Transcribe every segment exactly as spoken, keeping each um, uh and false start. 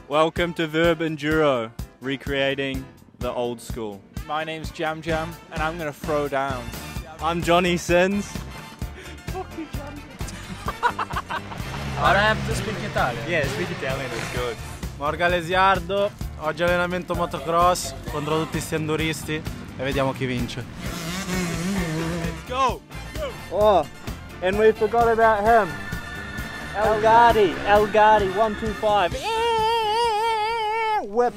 Welcome to Verb Enduro, recreating the old school. My name's Jam Jam, and I'm going to throw down. I'm Johnny Sins. Fuck you, Jam Jam. I have to speak Italian. Yeah, speak Italian, it's good. Morgan Lesiardo, oggi allenamento motocross contro tutti sti enduristi e vediamo chi vince. Let's go! Go! Oh, and we forgot about him. El Gardi, El Gardi, one two five. Whip.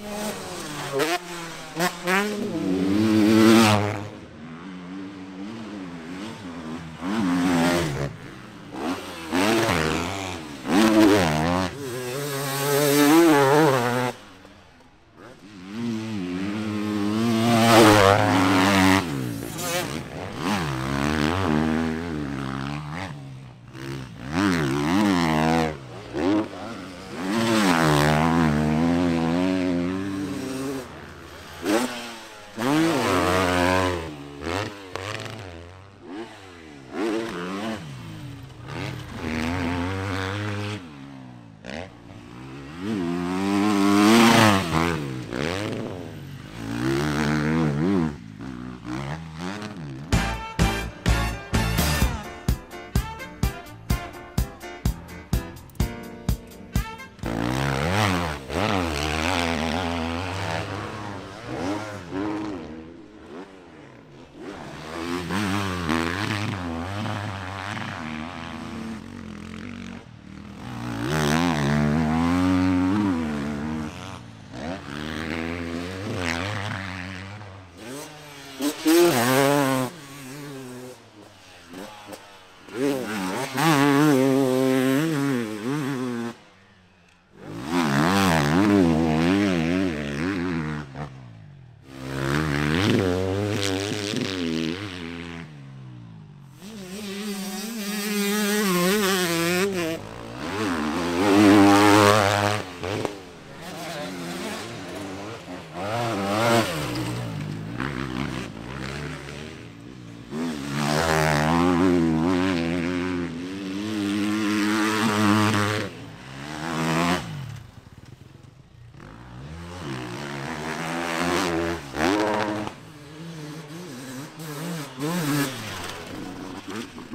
Mm-hmm.